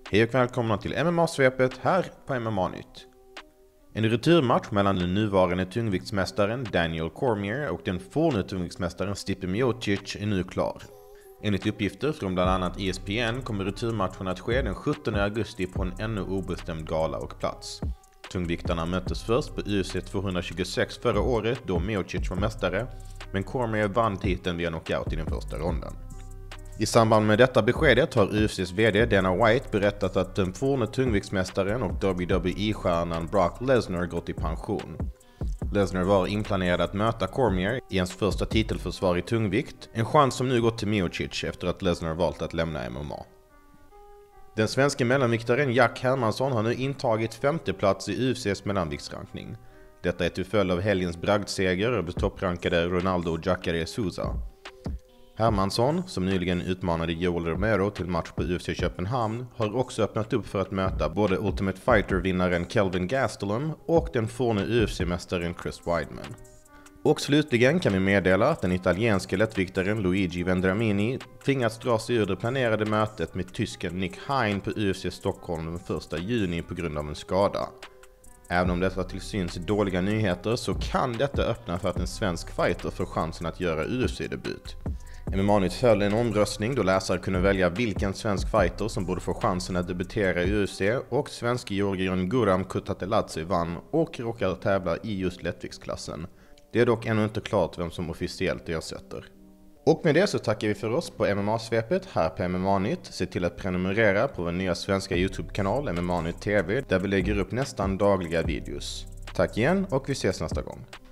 Hej och välkomna till MMA-svepet här på MMA-nytt. En returmatch mellan den nuvarande tungviktsmästaren Daniel Cormier och den forne tungviktsmästaren Stipe Miocic är nu klar. Enligt uppgifter från bland annat ESPN kommer returmatchen att ske den 17 augusti på en ännu obestämd gala och plats. Tungviktarna möttes först på UFC 226 förra året då Miocic var mästare, men Cormier vann titeln via knockout i den första ronden. I samband med detta beskedet har UFCs vd Dana White berättat att den forne tungviktsmästaren och WWE-stjärnan Brock Lesnar gått i pension. Lesnar var inplanerad att möta Cormier i hans första titelförsvar i tungvikt, en chans som nu gått till Miocic efter att Lesnar valt att lämna MMA. Den svenska mellanviktaren Jack Hermansson har nu intagit femte plats i UFCs mellanviktsrankning. Detta är till följd av helgens bragdseger över topprankade Ronaldo Jacare Souza. Hermansson, som nyligen utmanade Joel Romero till match på UFC Köpenhamn, har också öppnat upp för att möta både Ultimate Fighter-vinnaren Kelvin Gastelum och den forne UFC-mästaren Chris Weidman. Och slutligen kan vi meddela att den italienske lättviktaren Luigi Vendramini tvingats dra sig ur det planerade mötet med tysken Nick Hein på UFC Stockholm den 1 juni på grund av en skada. Även om detta till syns dåliga nyheter så kan detta öppna för att en svensk fighter får chansen att göra UFC-debut. MMA-nytt höll en omröstning då läsare kunde välja vilken svensk fighter som borde få chansen att debutera i UFC, och svenske Georgian Guram Kutateladze vann och råkar tävla i just lättviktsklassen. Det är dock ännu inte klart vem som officiellt ersätter. Och med det så tackar vi för oss på MMA-svepet här på MMA-nytt. Se till att prenumerera på vår nya svenska YouTube-kanal MMA-nytt TV där vi lägger upp nästan dagliga videos. Tack igen och vi ses nästa gång.